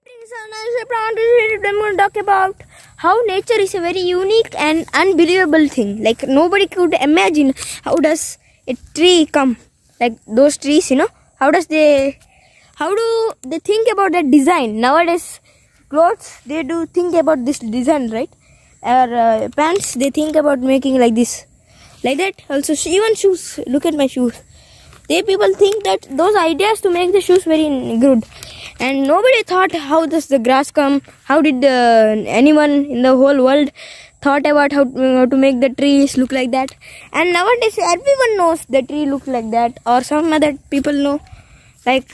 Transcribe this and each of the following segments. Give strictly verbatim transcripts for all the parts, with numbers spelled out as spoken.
So now I'm going to talk about how nature is a very unique and unbelievable thing. Like nobody could imagine how does a tree come. Like those trees, you know, how does they, how do they think about that design? Nowadays, clothes, they do think about this design, right? Or uh, pants, they think about making like this, like that. Also, even shoes. Look at my shoes. They people think that those ideas to make the shoes very good. And nobody thought how does the grass come, how did uh, anyone in the whole world thought about how uh, to make the trees look like that. And nowadays everyone knows the tree looks like that, or some other people know. Like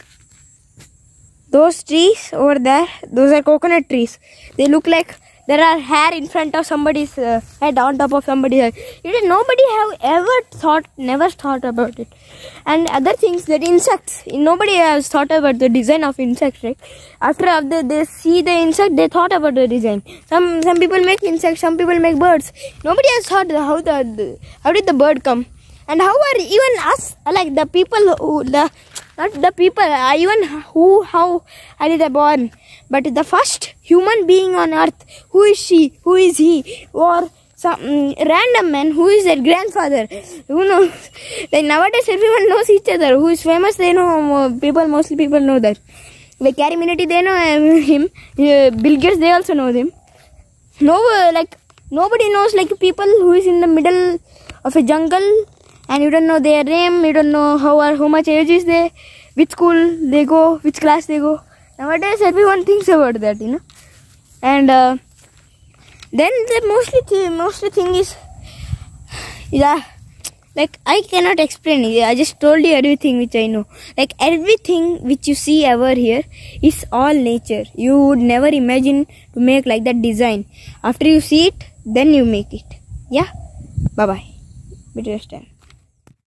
those trees over there, those are coconut trees. They look like there are hair in front of somebody's uh, head, on top of somebody's head. It is, nobody have ever thought, never thought about it. And other things, that insects, nobody has thought about the design of insects, right? After, after they see the insect, they thought about the design. Some some people make insects, some people make birds. Nobody has thought how the how did the bird come, and how are even us, like the people who the not the people, uh, even who how are they born, but the first human being on earth. Who is she? Who is he? Or some um, random man, who is their grandfather? Who knows? Like nowadays everyone knows each other. Who is famous, they know. People, mostly people know that. Like Carrie Minity, they know uh, him. Uh, Bill Gates, they also know him. No, uh, like nobody knows like people who is in the middle of a jungle, and you don't know their name. You don't know how or how much age is they, which school they go, which class they go. Nowadays everyone thinks about that, you know. And uh, then the mostly th mostly thing is, yeah, like I cannot explain it. I just told you everything which I know. Like everything which you see ever here is all nature. You would never imagine to make like that design. After you see it, then you make it. Yeah. Bye bye. Better stand.